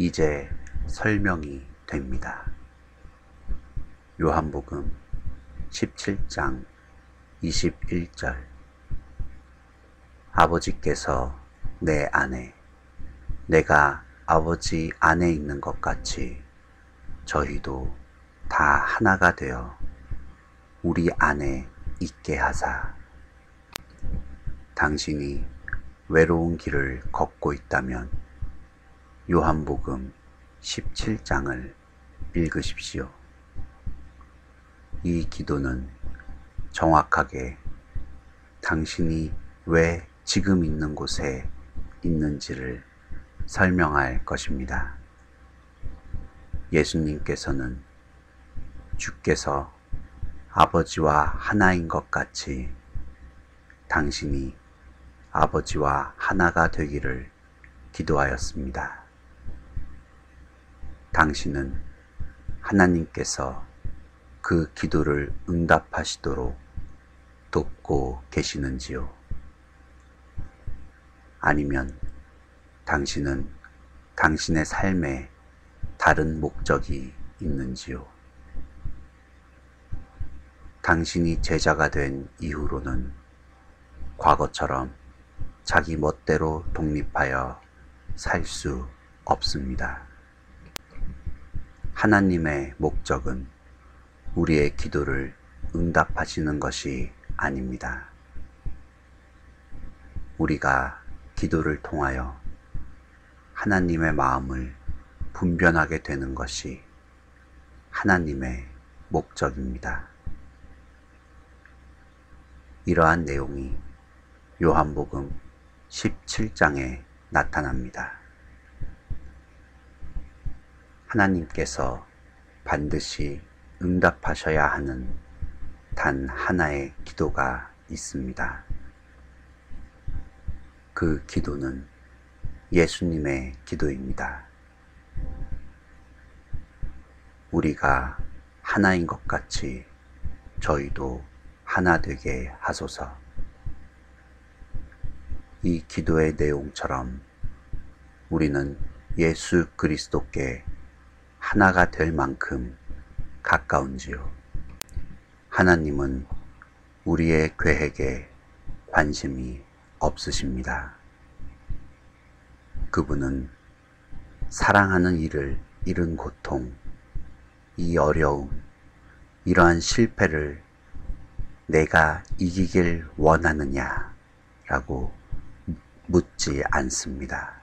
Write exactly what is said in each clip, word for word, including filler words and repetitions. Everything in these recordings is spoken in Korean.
이제 설명이 됩니다. 요한복음 십칠 장 이십일 절. 아버지께서 내 안에, 내가 아버지 안에 있는 것 같이 저희도 다 하나가 되어 우리 안에 있게 하사. 당신이 외로운 길을 걷고 있다면 요한복음 십칠 장을 읽으십시오. 이 기도는 정확하게 당신이 왜 지금 있는 곳에 있는지를 설명할 것입니다. 예수님께서는 주께서 아버지와 하나인 것 같이 당신이 아버지와 하나가 되기를 기도하였습니다. 당신은 하나님께서 그 기도를 응답하시도록 돕고 계시는지요? 아니면 당신은 당신의 삶에 다른 목적이 있는지요? 당신이 제자가 된 이후로는 과거처럼 자기 멋대로 독립하여 살 수 없습니다. 하나님의 목적은 우리의 기도를 응답하시는 것이 아닙니다. 우리가 기도를 통하여 하나님의 마음을 분별하게 되는 것이 하나님의 목적입니다. 이러한 내용이 요한복음 십칠 장에 나타납니다. 하나님께서 반드시 응답하셔야 하는 단 하나의 기도가 있습니다. 그 기도는 예수님의 기도입니다. 우리가 하나인 것 같이 저희도 하나 되게 하소서. 이 기도의 내용처럼 우리는 예수 그리스도께 하나가 될 만큼 가까운지요. 하나님은 우리의 계획에 관심이 없으십니다. 그분은 사랑하는 이를 잃은 고통, 이 어려움, 이러한 실패를 내가 이기길 원하느냐 라고 묻지 않습니다.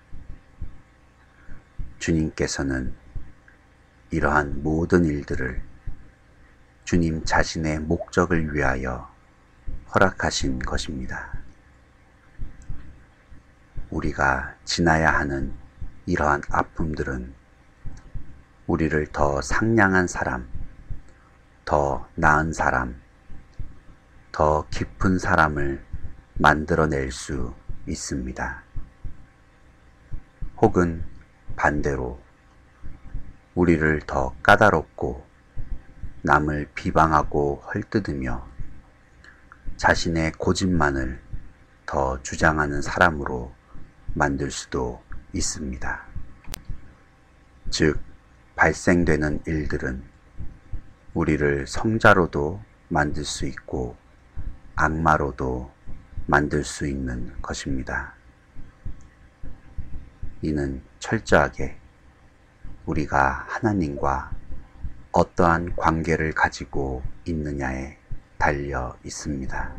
주님께서는 이러한 모든 일들을 주님 자신의 목적을 위하여 허락하신 것입니다. 우리가 지나야 하는 이러한 아픔들은 우리를 더 상냥한 사람, 더 나은 사람, 더 깊은 사람을 만들어낼 수 있습니다. 혹은 반대로 우리를 더 까다롭고 남을 비방하고 헐뜯으며 자신의 고집만을 더 주장하는 사람으로 만들 수도 있습니다. 즉, 발생되는 일들은 우리를 성자로도 만들 수 있고 악마로도 만들 수 있는 것입니다. 이는 철저하게 우리가 하나님과 어떠한 관계를 가지고 있느냐에 달려 있습니다.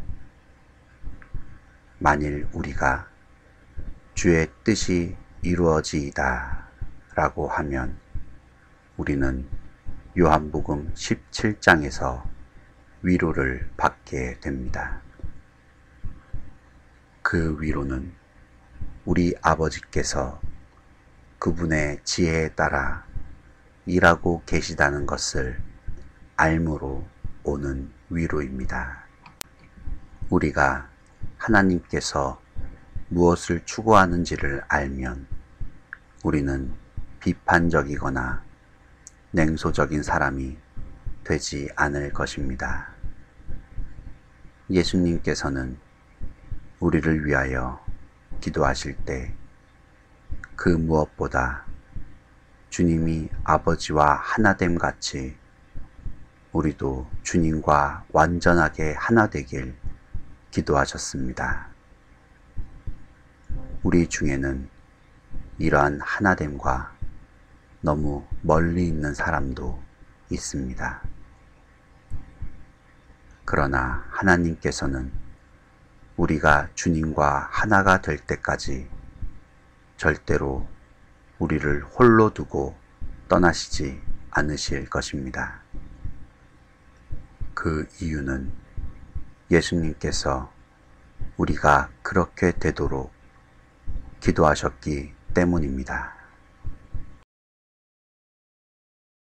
만일 우리가 주의 뜻이 이루어지이다 라고 하면 우리는 요한복음 십칠 장에서 위로를 받게 됩니다. 그 위로는 우리 아버지께서 그분의 지혜에 따라 일하고 계시다는 것을 알므로 오는 위로입니다. 우리가 하나님께서 무엇을 추구하는지를 알면 우리는 비판적이거나 냉소적인 사람이 되지 않을 것입니다. 예수님께서는 우리를 위하여 기도하실 때 그 무엇보다 주님이 아버지와 하나됨 같이 우리도 주님과 완전하게 하나 되길 기도하셨습니다. 우리 중에는 이러한 하나됨과 너무 멀리 있는 사람도 있습니다. 그러나 하나님께서는 우리가 주님과 하나가 될 때까지 절대로 우리를 홀로 두고 떠나시지 않으실 것입니다. 그 이유는 예수님께서 우리가 그렇게 되도록 기도하셨기 때문입니다.